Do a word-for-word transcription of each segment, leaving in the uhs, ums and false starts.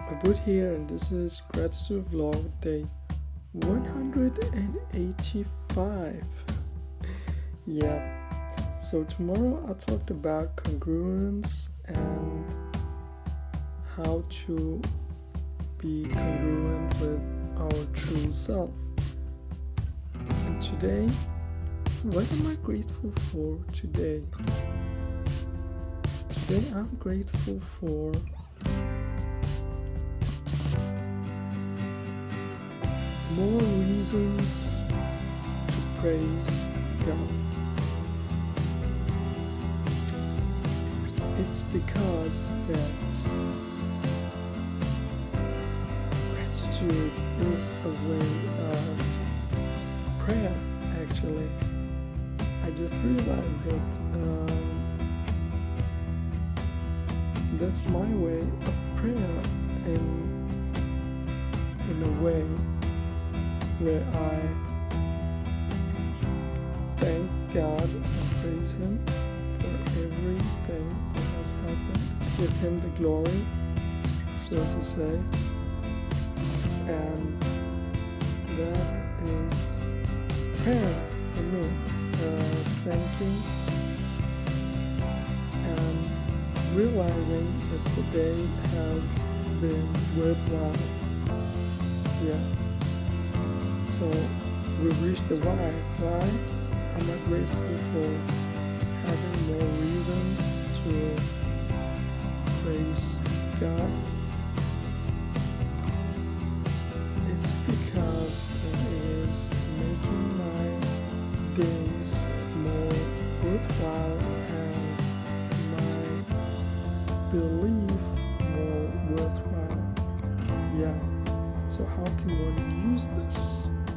Abud here, and this is Gratitude Vlog day one hundred eighty-five. Yeah, so tomorrow I talked about congruence and how to be congruent with our true self. And today, what am I grateful for today? Today I'm grateful for more reasons to praise God. It's because that gratitude is a way of prayer, actually. I just realized that um, that's my way of prayer in, in a way where I thank God and praise Him for everything that has happened, give Him the glory, so to say, and that is prayer for me, uh, thanking and realizing that the day has been worthwhile. Yeah. So we've reached the why. Why am I grateful for having more reasons to praise God? It's because it is making my days more worthwhile and my belief more worthwhile. Yeah. So how can one use this?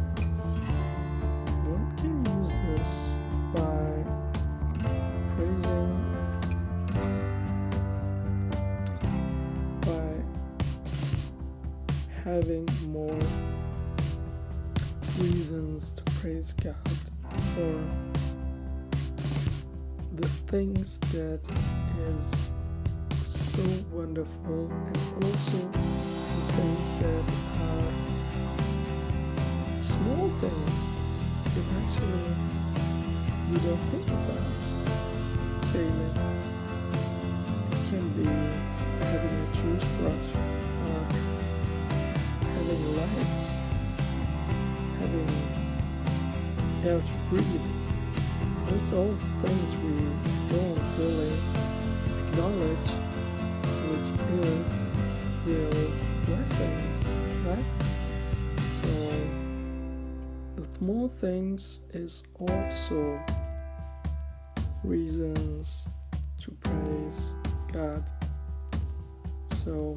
One can use this by praising, by having more reasons to praise God for the things that is so wonderful, and also the things that are small things that actually you don't think about daily. It can be having a toothbrush, or having lights, having air to breathe. Those are all things we don't really acknowledge, which is real blessings, right? So the small things is also reasons to praise God. So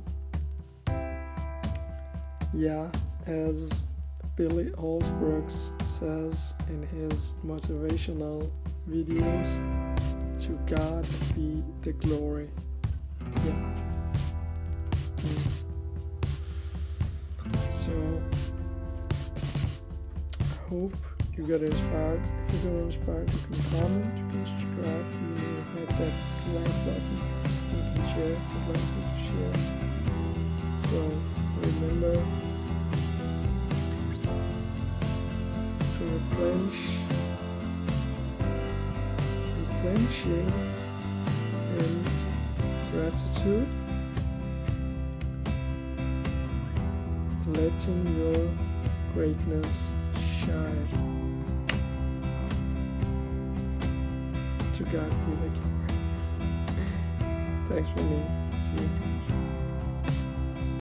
yeah, as Billy Alsbrooks says in his motivational videos, to God be the glory. Yeah. Mm. So I hope you got inspired. If you got inspired, you can comment, you can subscribe, you can hit that like button, you can share if you'd like to share. So remember to replenish, replenishing in gratitude, letting your greatness shine. To God be the glory. Thanks for me. See you.